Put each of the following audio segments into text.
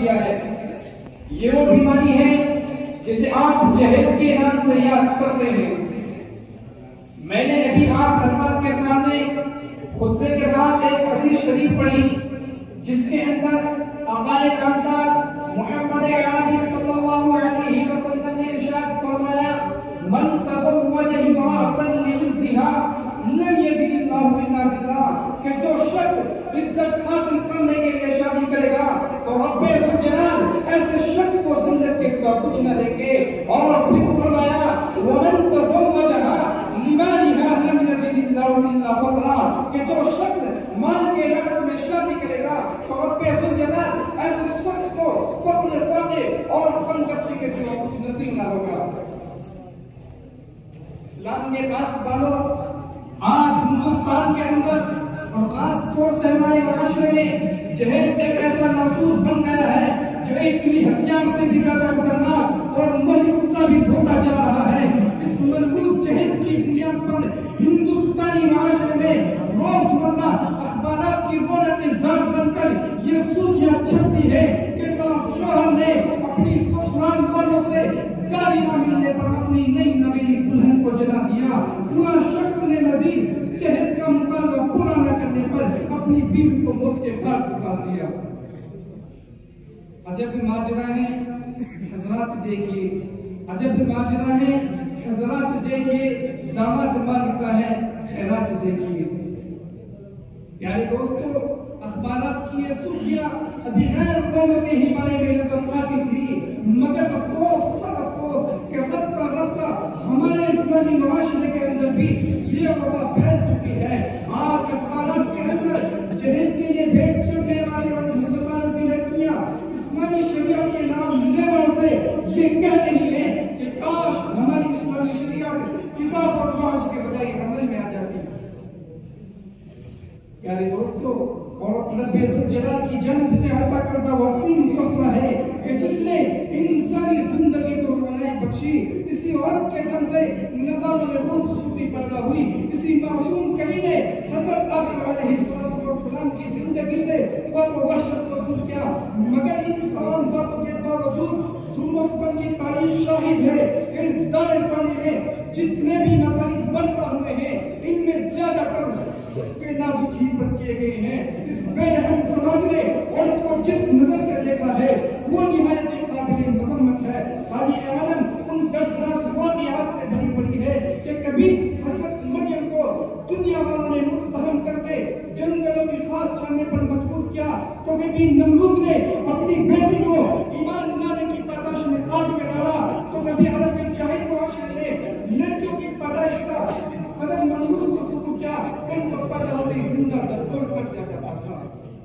کیا ہے۔ یہ وہ بیماری ہے جسے آپ جہیز کے نام سے یاد کرتے ہیں۔ میں نے ابھی آپ حضرات کے سامنے خطبے کے بعد ایک حدیث شریف پڑھی جس کے اندر آقا نامدار محمد عربی صلی اللہ علیہ وسلم نے ارشاد فرمایا من تزوج امرأة لعزها لم يزد اللہ الا ذلہ، کہ جو شخص عزت حاصل کرنے کے لیے شادی کرے گا تو رب ذوالجلال ایسے شخص کو ذلت کے سوا کچھ نہ دیں گے۔ اور پھر فرمایا ومن تزوجها لمالها لم يزد اللہ الا فقرا، کہ جو شخص مال کے لالچ میں شادی کرے گا تو رب ذوالجلال ایسے شخص کو فقر اور تنگدستی کے سوا کچھ نصیب نہ ہوگا۔ اسلام کے پاس والوں، آج ہندوستان کے اندر اور خاص طور سے ہمارے معاشرے میں جہیز ایک ایسا ناسور بن گیا ہے جو ایک ہتھیار سے بھی زیادہ خطرناک اور مہلک ثابت ہوتا جا رہا ہے۔ اس منحوس جہیز کی بنیاد پر ہندوستانی معاشرے میں روزمرہ اخبارات کی رونق ذات بن کر یہ سرخیاں چھپتی ہے کہ فلاں شوہر نے اپنی سسرال والوں سے گالی نہ ملنے پر اپنی نئی نوی دلہن کو جلا دیا، فلاں شخص نے مزید جہیز کا مطالبہ پورا نہ کرنے پر اپنی بیوی کو موت کے گھاٹ اتار دیا۔ عجب ماجرا ہے حضرات، دیکھیے عجب ماجرا ہے حضرات، دیکھیے داماد مانگتا ہے خیرات، دیکھیے پیارے دوستو، اخبارات کی یہ سرخیاں ابھی غیر قومتی ہی بنے میں نظر آتی تھی، مگر افسوس سب افسوس کہ رفتہ رفتہ ہمارے اسلامی معاشرے کے اندر بھی یہ وبا پھیل چکی ہے۔ آج اخبارات کے اندر جہیز کے لیے بھیٹ چڑھنے والی اور مسلمانوں کی لڑکیاں اسلامی شریعت کے نام لینے سے یہ کہہ رہی ہے کہ کاش ہماری اسلامی شریعت کتاب اور واضح کے بجائے عمل میں آ جاتی۔ پیارے دوستو، اور رب ذوالجلال کی جانب سے عطا کردہ وسیم تحفہ ہے کہ جس نے انسانی زندگی کو رونق بخشی، اسی عورت کے دم سے نظام خوبصورتی پیدا ہوئی، اسی معصوم کلی نے حضرت آدم علیہ السلام کی زندگی سے خوف و وحشت کو دور کیا، مگر ان تمام باتوں کے باوجود ظلم و ستم کی تاریخ شاہد ہے کہ اس دار فانی میں جتنے بھی مذاہب بنتا ہوئے ہیں ان میں زیادہ تر صفے نازک ہی پر کیے گئے ہیں۔ اس بے رحم سماج نے عورت کو جس نظر سے دیکھا ہے وہ نہایت قابل مذمت ہے۔ تاریخ عالم ان دردناک واقعات سے بھری پڑی ہے کہ کبھی حضرت مریم کو دنیا والوں نے متہم کر کے جنگلوں کی خاک چھاننے پر مجبور کیا، تو کبھی نمرود نے اپنی بیٹی کو ایمان لانے کی پاداش میں آگ میں ڈالا، تو کبھی عرب کے جاہل معاشرے نے لڑکیوں کی پیدائش کا قدر منحوس کو شروع کیا، ان کو پیدا ہوتے ہی زندہ درگور کر دیا جاتا تھا۔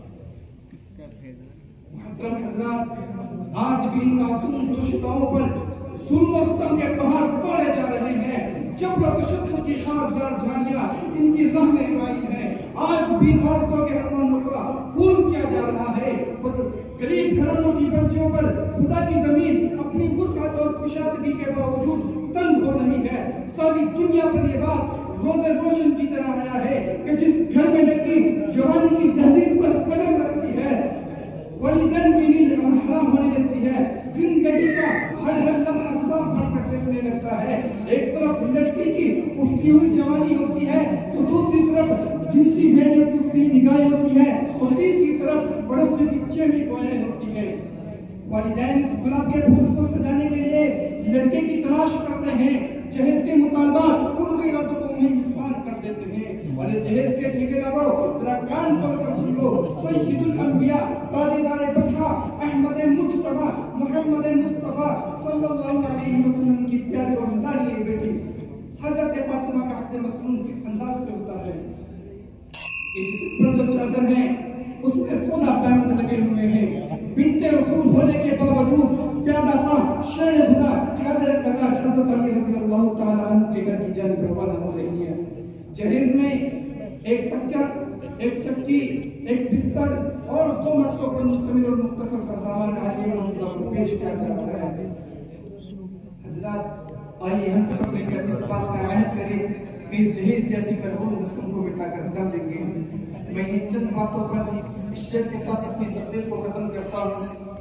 محترم حضرات، آج بھی ان معصوم دوشتاؤں پر ظلم و ستم کے پہاڑ توڑے جا رہے ہیں، جبر و تشدد کی خاردار جھاڑیاں ان کی راہ میں آئی ہیں۔ آج بھی عورتوں کے ارمانوں کا خون کیا جا رہا ہے۔ غریب گھرانوں کی بچیوں پر خدا کی زمین اپنی وسعت اور کشادگی کے باوجود تنگ ہو رہی ہے۔ ساری دنیا پر یہ بات روز روشن کی طرح آیا ہے کہ جس گھر میں لڑکی جوانی کی دہلیز پر قدم رکھتی ہے، والدین کی نیند حرام ہونے لگتی ہے، زندگی کا ہر لمحہ صاف بن کر دسنے لگتا ہے۔ ایک طرف لڑکی کی اٹھتی ہوئی جوانی ہوتی ہے تو دوسری طرف جنسی بھیڑوں کی اٹھتی نگاہیں ہوتی ہے، اور تیسری طرف پڑوسی کی چیمی گوئیں ہوتی ہیں۔ والدین اس گلاب کے پھول کو سجانے کے لیے لڑکے کی تلاش کرتے ہیں، جہیز کے مطالبات ان کے ارادوں کو مسمار کر دیتے ہیں۔ اور جہیز کے ٹھیکیداروں ذرا کان کھول کر سن لو، سید الانبیاء تاجدار بطحہ احمد مجتبیٰ محمد مصطفیٰ صلی اللہ علیہ وسلم کی پیاری اور لاڈلی بیٹی حضرت فاطمہ کا حق مسنون کس انداز سے ہوتا ہے کہ جس پر جو چادر ہے اس میں 16 پیمند لگے ہوئے ہیں۔ بنت رسول ہونے کے باوجود پیادہ پا شیر خدا حیدر تقا حضرت علی رضی اللہ تعالیٰ عنہ کے گھر کی جانب روانہ ہو رہی ہے۔ جہیز میں ایک تکیہ، ایک چکی، ایک بستر اور 2 مٹکوں پر مشتمل اور مختصر سا سامان حاجی اللہ کو پیش کیا جا رہا ہے۔ حضرات، آئیے ہم سب مل کر اس بات کا عہد کریں کہ اس جہیز جیسی مرحوم رسم کو مٹا کر دم لیں گے۔ میں یہ چند باتوں پر اس شعر کے ساتھ اپنی تقریر کو ختم کرتا ہوں۔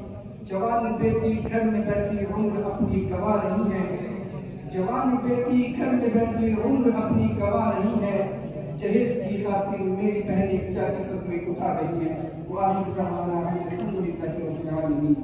जवान बेटी घर में बैठी उम्र अपनी गवा रही है, जवान बेटी घर में बैठी उम्र अपनी गवा रही है, जहेज की खातिर मेरी बहनें क्या कसर में उठा रही है। वाहिद का हमारा है, अल्हम्दुलिल्लाह रब्बिल आलमीन।